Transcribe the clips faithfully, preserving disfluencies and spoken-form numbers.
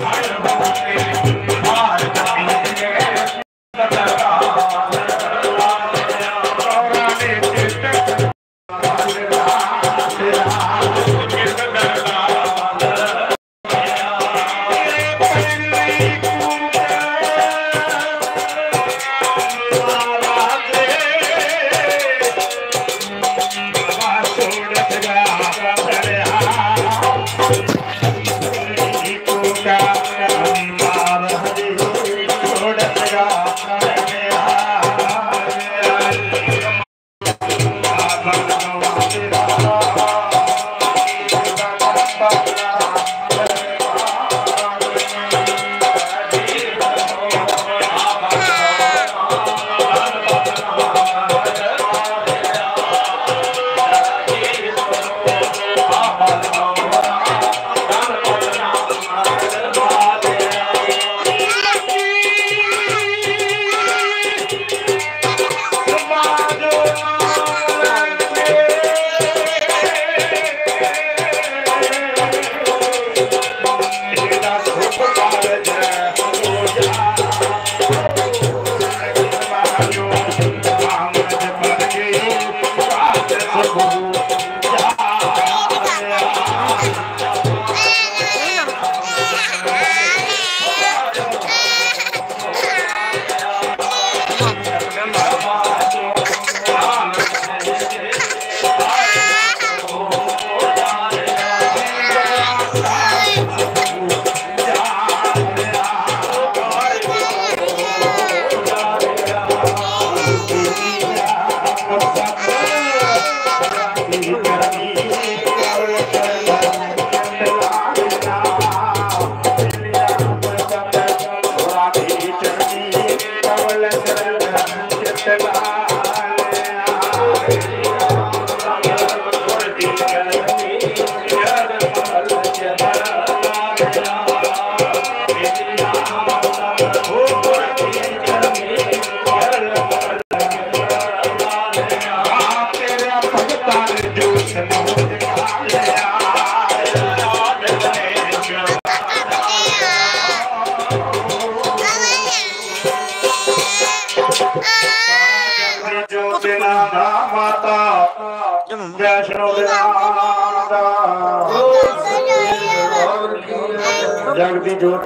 जगदी जोत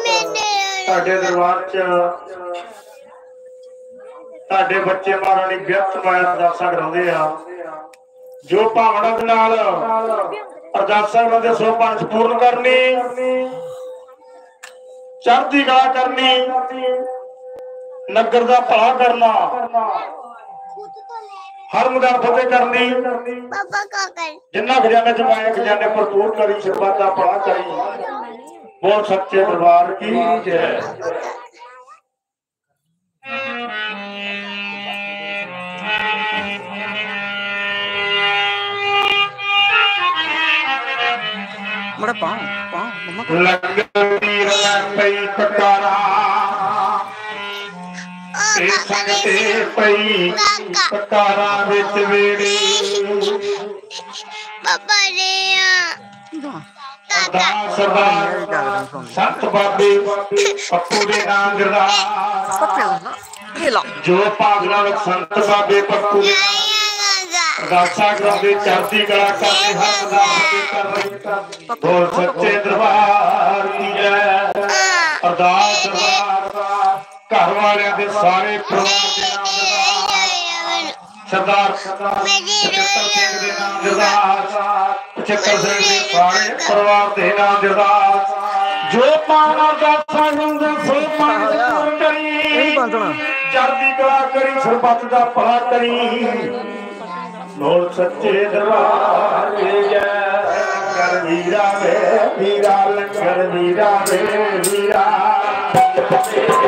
साडे दरबार च साडे बच्चे महारानी व्यर्थ माया अरदासां कराउंदे आ जो भावना दे नाल अरदासां कराउंदे सो पंज पूर्ण करनी चढ़दी कला करनी नगर दा भला करना हर मैदान फतेह करनी जिन्ना खजाने च पाए खजाने भरपूर करी सरबत दा भला करी बोल सच्चे दरबार की जय। बड़ा पाँव पाँव मम्मा लगती पई कटारा ते संगते पई कटारा विच वेड़ी बाबा रे संत बाबे पप्पू दे नाम जो पागला संत बाबे पप्पू अरदासा करांदे चढ़दी कला करदे हर अरदास बोल सच्चे दरबार की जय। अरदास घर वाले दे सारे सरदार पचहत्तर सिंह दे नाम अरदास पचहत्तर सिंह दे सारे परिवार दे नाम अरदास जो पाना अरदासां करांदे सो पाण करी चढ़दी कला करी सरबत दा भला करी बोल सच्चे दरबार की जय। लंगर वीरा वे वीरा लंगर वीरा वे वीरा